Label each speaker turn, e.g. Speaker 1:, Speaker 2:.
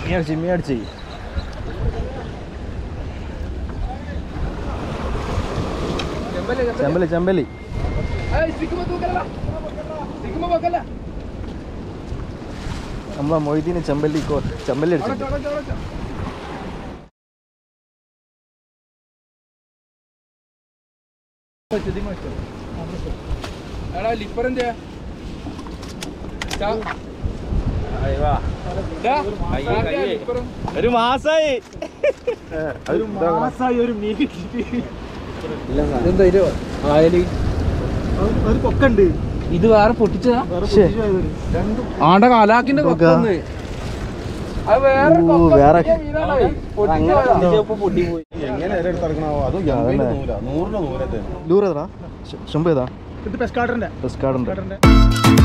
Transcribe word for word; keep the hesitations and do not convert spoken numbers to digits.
Speaker 1: മീനടിച്ച് മീനടിച്ച് ചെമ്പലി ചെമ്പലി നമ്മളെ മൊയ്തീന് ചെമ്പല്ലി ചെമ്പല്ലി അടിച്ചു. ഒരു മാസായി ഒരു മാസായി ഒരു മീൻ ഒരു കൊക്കുണ്ട്.
Speaker 2: ഇത് വേറെ പൊട്ടിച്ചതാ ആണ്ട കാലാക്കിന്റെ കൊക്കൊന്ന്
Speaker 1: ലൂറേതാ ശംഭു ഏതാ?
Speaker 2: ഇത് പെസ്കാർഡറിന്റെ
Speaker 1: പെസ്കാർഡറിന്റെ